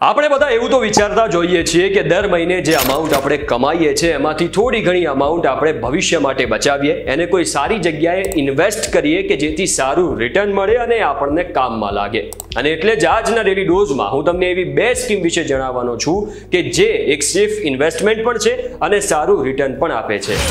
આપણે બધા એવું તો વિચારતા જોઈએ છીએ કે દર મહિને જે અમાઉન્ટ આપણે કમાઈએ છીએ એમાંથી થોડી ઘણી અમાઉન્ટ આપણે ભવિષ્ય માટે બચાવીએ, એને કોઈ સારી જગ્યાએ ઇન્વેસ્ટ કરીએ કે જેથી સારું રિટર્ન મળે અને આપણને કામમાં લાગે. અને એટલે જ આજના ડેલી ડોઝમાં હું તમને એવી બે સ્કીમ વિશે જણાવવાનો છું કે જે એક સેફ ઇન્વેસ્ટમેન્ટ પણ છે અને સારું રિટર્ન પણ આપે છે.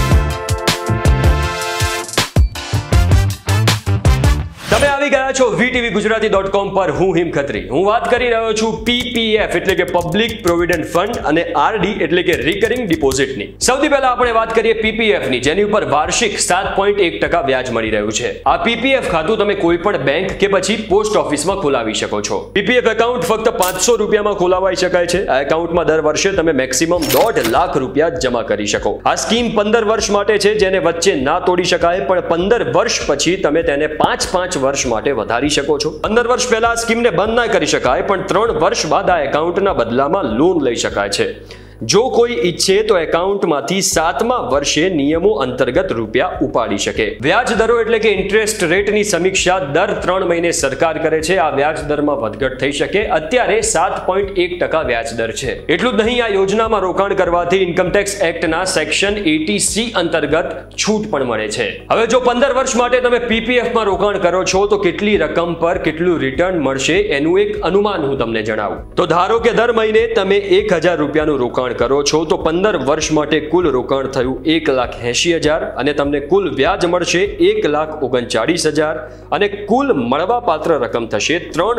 તમે આવી ગયા છો vtvgujarati.com પર. હું હિમ ખત્રી. હું વાત કરી રહ્યો છું PPF એટલે કે પબ્લિક પ્રોવિડન્ટ ફંડ અને RD એટલે કે રિકરિંગ ડિપોઝિટની. સૌથી પહેલા આપણે વાત કરીએ PPF ની, જેની ઉપર વાર્ષિક 7.1% વ્યાજ મળી રહ્યું છે. આ PPF ખાતું તમે કોઈ પણ બેંક કે પછી પોસ્ટ ઓફિસમાં ખોલાવી શકો છો. PPF એકાઉન્ટ ફક્ત 500 રૂપિયામાં ખોલાવાઈ શકાય છે. આ એકાઉન્ટમાં દર વર્ષે તમે મેક્સિમમ 1.5 લાખ રૂપિયા જમા કરી શકો. આ સ્કીમ 15 વર્ષ માટે છે, જેને વચ્ચે ના તોડી શકાય, પણ 15 વર્ષ પછી તમે તેને 5 વર્ષ માટે વધારી શકો છો. 15 વર્ષ પહેલા આ સ્કીમને બંધ ના કરી શકાય, પણ 3 વર્ષ બાદ આ એકાઉન્ટના બદલામાં લોન લઈ શકાય છે. જો કોઈ ઈચ્છે તો એકાઉન્ટમાંથી 7મા વર્ષે નિયમો અંતર્ગત રૂપિયા ઉપાડી શકે. વ્યાજ દરો એટલે કે ઇન્ટરેસ્ટ રેટની સમીક્ષા દર 3 મહિને સરકાર કરે છે. આ વ્યાજ દરમાં વધઘટ થઈ શકે. અત્યારે 7.1% વ્યાજ દર છે. એટલું જ નહીં, આ યોજનામાં રોકાણ કરવાથી ઇન્કમટેક્સ એક્ટના સેક્શન 80C અંતર્ગત છૂટ પણ મળે છે. હવે જો 15 વર્ષ માટે તમે PPFમાં રોકાણ કરો છો તો કેટલી રકમ પર કેટલું રિટર્ન મળશે એનું એક અનુમાન હું તમને જણાવું. તો ધારો કે દર મહિને તમે 1000 રૂપિયાનું રોકાણ કરો છો, તો 15 વર્ષ માટે કુલ રોકાણ થયું 1,80,000 અને તમને કુલ વ્યાજ મળશે 1,39,000 અને કુલ મળવાપાત્ર રકમ થશે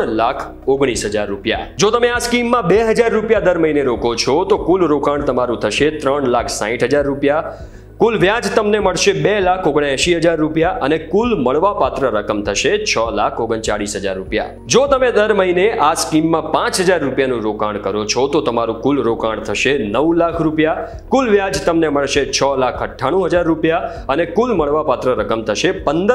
3,19,000 રૂપિયા. જો તમે આ સ્કીમમાં 2,000 રૂપિયા દર મહિને રોકો છો તો કુલ રોકાણ તમારું થશે 3,60,000 રૂપિયા. કુલ વ્યાજ તમને મળશે 2,79,000 રૂપિયા અને કુલ મળવાપાત્ર રકમ થશે 6,39,000 રૂપિયા. જો તમે દર મહિને આ સ્કીમમાં 5,000 રૂપિયાનું રોકાણ કરો છો તો તમારું કુલ રોકાણ થશે 9 લાખ રૂપિયા. કુલ વ્યાજ તમને મળશે 6,98,000 રૂપિયા અને કુલ મળવાપાત્ર રકમ થશે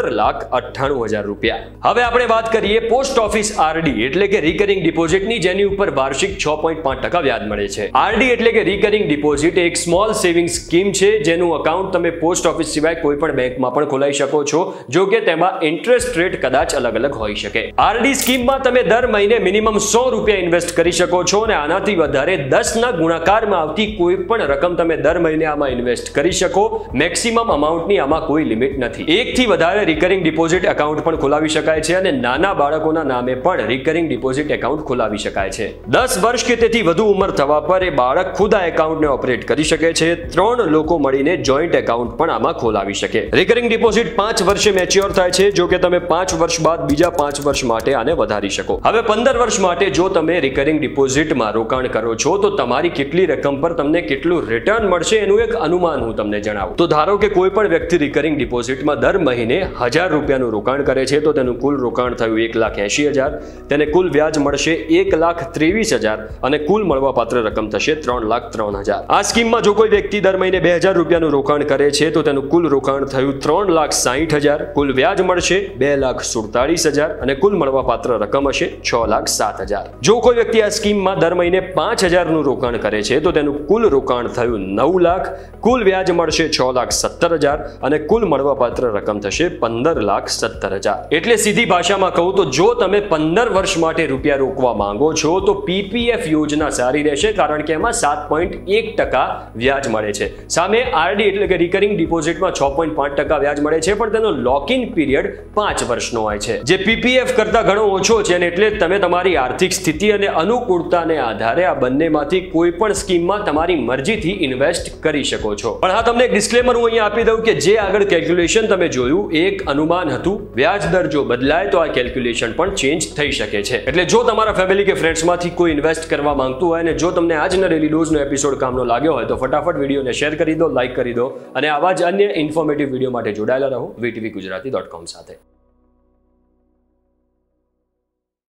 15,98,000 રૂપિયા. હવે આપણે વાત કરીએ પોસ્ટ ઓફિસ RD એટલે કે રિકરિંગ ડિપોઝિટની, જેની ઉપર વાર્ષિક 6.5% વ્યાજ મળે છે. RD એટલે કે રિકરિંગ ડિપોઝિટ એક સ્મોલ સેવિંગ સ્કીમ છે, જેનું અકાઉન્ટ તમે પોસ્ટ ઓફિસ સિવાય કોઈ પણ બેંકમાં પણ ખોલાવી શકો છો. જો કે તેમાં ઇન્ટરેસ્ટ રેટ કદાચ અલગ અલગ હોઈ શકે. RD સ્કીમમાં તમે દર મહિને મિનિમમ 100 રૂપિયા ઇન્વેસ્ટ કરી શકો છો અને આનાથી વધારે 10ના ગુણાકારમાં આવતી કોઈ પણ રકમ તમે દર મહિને આમાં ઇન્વેસ્ટ કરી શકો. મેક્સિમમ અમાઉન્ટની આમાં કોઈ લિમિટ નથી. એકથી વધારે રિકરિંગ ડિપોઝિટ એકાઉન્ટ પણ ખોલાવી શકાય છે અને નાના બાળકોના નામે પણ રિકરિંગ ડિપોઝિટ એકાઉન્ટ ખોલાવી શકાય છે. 10 વર્ષ કે તેથી વધુ ઉંમર થવા પર એ બાળક ખુદ આ એકાઉન્ટને ઓપરેટ કરી શકે છે. 3 લોકો મળીને જોઈન્ટ એકાઉન્ટ પણ આમાં ખોલાવી શકે. રિકરિંગ ડિપોઝિટ 5 વર્ષે મેચ્યોર થાય છે. જો કે તમે 5 વર્ષ બાદ બીજા 5 વર્ષ માટે આને વધારી શકો. હવે 15 વર્ષ માટે જો તમે રિકરિંગ ડિપોઝિટમાં રોકાણ કરો છો તો તમારી કેટલી રકમ પર તમને કેટલું રિટર્ન મળશે એનું એક અનુમાન હું તમને જણાવું. તો ધારો કે કોઈ પણ વ્યક્તિ રિકરિંગ ડિપોઝિટમાં દર મહિને 1000 રૂપિયાનું રોકાણ કરે છે, તો તેનું કુલ રોકાણ થયું 1,80,000. તેને કુલ વ્યાજ મળશે 1,23,000 અને કુલ મળવાપાત્ર રકમ થશે 3,03,000. આ સ્કીમમાં જો કોઈ વ્યક્તિ દર મહિને 2,000 રૂપિયાનું રોકાણ કરે છે તો તેનું કુલ રોકાણ થયું 3,60,000. કુલ વ્યાજ મળશે 2,47,000 અને કુલ મળવાપાત્ર રકમ હશે 6,07,000. જો કોઈ વ્યક્તિ આ સ્કીમમાં દર મહિને 5,000 નું રોકાણ કરે છે તો તેનું કુલ રોકાણ થયું 9 લાખ. કુલ વ્યાજ મળશે 6,70,000 અને કુલ મળવાપાત્ર રકમ થશે 15,70,000. એટલે સીધી ભાષામાં કહું તો જો તમે 15 વર્ષ માટે રૂપિયા રોકવા માંગો છો તો PPF યોજના સારી રહેશે, કારણ કે એમાં 7.1% વ્યાજ મળે છે. સામે RD એટલે કે રિકરિંગ ડિપોઝિટમાં 6.5% વ્યાજ મળે છે, પણ તેનો લોક ઇન પીરિયડ 5 વર્ષનો હોય છે, જે PPF કરતા ઘણો ઓછો છે. અને એટલે તમે તમારી આર્થિક સ્થિતિ અને અનુકૂળતાને આધારે આ બંનેમાંથી કોઈ પણ સ્કીમમાં તમારી મરજીથી ઇન્વેસ્ટ કરી શકો છો. પણ હા, તમને એક ડિસ્ક્લેમર હું અહીંયા આપી દઉં કે જે આગળ કેલ્ક્યુલેશન તમે જોયું એક અનુમાન હતું. વ્યાજ દર જો બદલાય તો આ કેલ્ક્યુલેશન પણ ચેન્જ થઈ શકે છે. એટલે જો તમારા ફેમિલી કે ફ્રેન્ડ્સમાંથી કોઈ ઇન્વેસ્ટ કરવા માંગતું હોય અને જો તમને આજના ડેલી ડોઝનો એપિસોડ કામનો લાગ્યો હોય તો ફટાફટ વિડીયોને શેર કરી દો, લાઈક કરી દો અને આવા જ અન્ય ઇન્ફોર્મેટિવ વિડીયો માટે જોડાયેલા રહો vtvgujarati.com સાથે.